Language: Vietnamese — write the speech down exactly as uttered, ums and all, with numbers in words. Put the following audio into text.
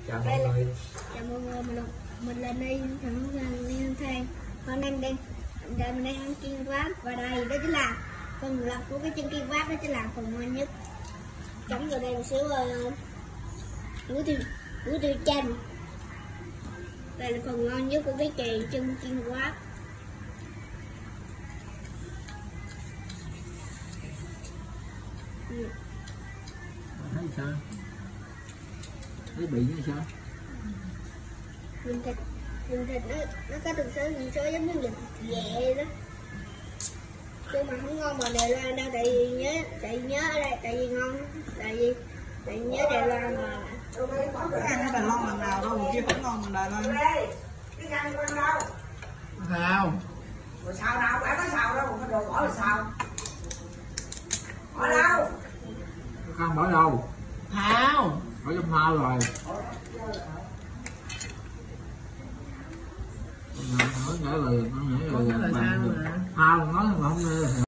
Chào mọi người. Chào mọi người, mình là, mình là Ni, thằng Ni Thanh Thang. Hôm nay mình đang giờ mình đang ăn chiên váp và đây đó chính là phần lập của cái chân chiên váp, đó chính là phần ngon nhất. Chấm vào đây một xíu uh, muối tiêu muối tiêu chanh. Đây là phần ngon nhất của cái chè chân chiên váp. Ừ. Thấy sao? Thấy bị như sao? Mình thịt, mình thịt nó nó có từng số gì số giống như thịt ghẹ đó, nhưng mà không ngon bằng Đài Loan đâu. Tại vì nhớ tại vì nhớ ở đây tại vì ngon tại vì tại vì nhớ Đài Loan mà ăn ở Đài Loan lần nào đâu, kia không ngon bằng Đài Loan. Cái ăn con đâu? Sao? Rồi xào nào? Phải có xào đâu, cái đồ bỏ là xào. Bỏ đâu? Không bỏ đâu? Thao. Bỏ trong phao rồi. Nó nhảy rồi, nó nhảy rồi.